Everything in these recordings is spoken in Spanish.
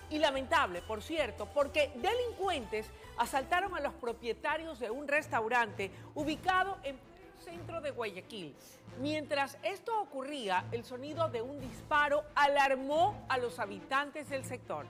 Y lamentable, por cierto, porque delincuentes asaltaron a los propietarios de un restaurante ubicado en el centro de Guayaquil. Mientras esto ocurría, el sonido de un disparo alarmó a los habitantes del sector.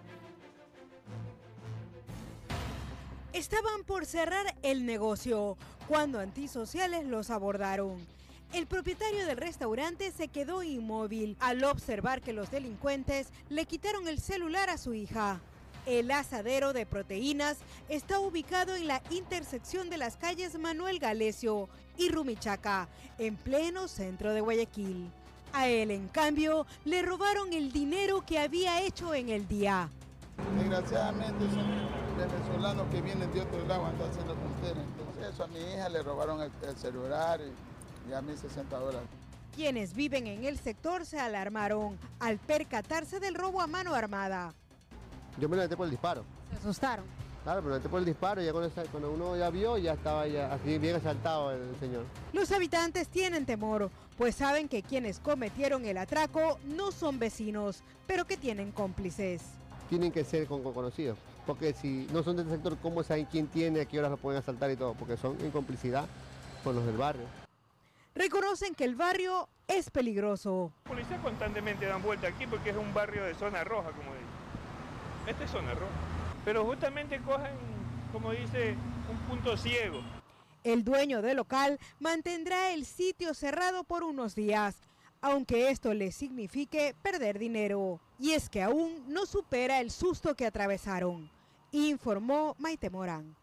Estaban por cerrar el negocio cuando antisociales los abordaron. El propietario del restaurante se quedó inmóvil al observar que los delincuentes le quitaron el celular a su hija. El asadero de proteínas está ubicado en la intersección de las calles Manuel Galesio y Rumichaca, en pleno centro de Guayaquil. A él, en cambio, le robaron el dinero que había hecho en el día. Desgraciadamente son venezolanos que vienen de otro lado, andan haciendo frontera. Entonces eso, a mi hija le robaron el celular y a mí $60. Quienes viven en el sector se alarmaron al percatarse del robo a mano armada. Yo me levanté por el disparo. ¿Se asustaron? Claro, me levanté por el disparo y ya cuando uno ya vio, ya estaba ya así bien asaltado el señor. Los habitantes tienen temor, pues saben que quienes cometieron el atraco no son vecinos, pero que tienen cómplices. Tienen que ser conocidos, porque si no son del sector, ¿cómo saben quién tiene, a qué horas lo pueden asaltar y todo? Porque son en complicidad con los del barrio. Reconocen que el barrio es peligroso. Los policías constantemente dan vuelta aquí porque es un barrio de zona roja, como dice. Esta es zona roja. Pero justamente cogen, como dice, un punto ciego. El dueño del local mantendrá el sitio cerrado por unos días, aunque esto le signifique perder dinero. Y es que aún no supera el susto que atravesaron, informó Maite Morán.